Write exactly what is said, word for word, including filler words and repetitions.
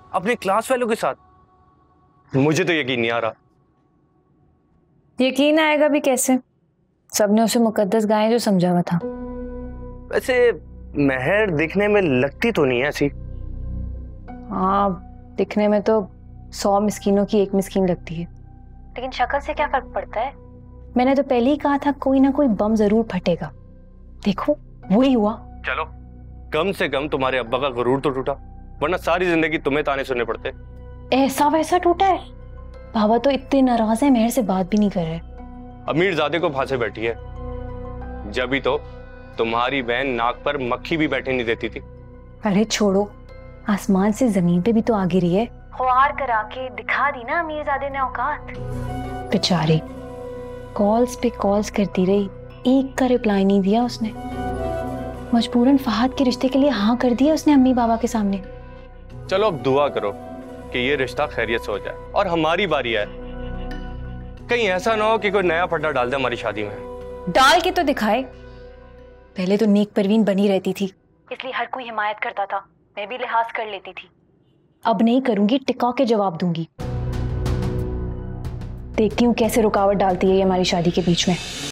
अपने क्लास वालों के साथ। मुझे तो यकीन नहीं आ रहा। यकीन आएगा भी कैसे? सबने उसे मुकद्दस गाएं जो समझा हुआ था। वैसे महर दिखने में लगती तो नहीं है ऐसी। हाँ, दिखने में तो सौ मिस्कीनों की एक मिस्कीन लगती है, लेकिन शक्ल से क्या फर्क पड़ता है? मैंने तो पहले ही कहा था कोई ना कोई बम जरूर फटेगा। देखो वही हुआ। चलो कम से कम तुम्हारे अब्बा का गुरूर तो टूटा, वरना सारी जिंदगी तुम्हें ताने सुनने पड़ते। ऐसा वैसा टूटा है? बाबा तो इतने नाराज है, मेहर से बात भी नहीं कर रहे। अमीरजादे को फांसे बैठी है, जब ही तो तुम्हारी बहन नाक पर मक्खी भी बैठने नहीं देती थी। अरे छोड़ो, आसमान से जमीन पे भी तो आ गिरी है। ख्वार करा के दिखा दी ना अमीरजादे ने औकात। बेचारी कॉल्स पे कॉल्स करती रही, एक का रिप्लाई नहीं दिया उसने। मजबूरन फहद के रिश्ते के लिए हाँ कर दिया उसने अम्मी बाबा के सामने। चलो अब दुआ करो कि ये रिश्ता खैरियत से हो जाए और हमारी बारी आए। कहीं ऐसा ना हो कि कोई नया फड्डा डाल दे हमारी शादी में। डाल के तो दिखाए। पहले तो नेक परवीन बनी रहती थी, इसलिए हर कोई हिमायत करता था, मैं भी लिहाज कर लेती थी। अब नहीं करूंगी, टिका के जवाब दूंगी। देखती हूँ कैसे रुकावट डालती है ये हमारी शादी के बीच में।